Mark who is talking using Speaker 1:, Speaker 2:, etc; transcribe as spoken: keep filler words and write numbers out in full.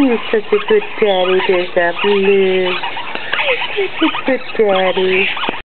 Speaker 1: You're such a good daddy, there's a blue. Such a good daddy.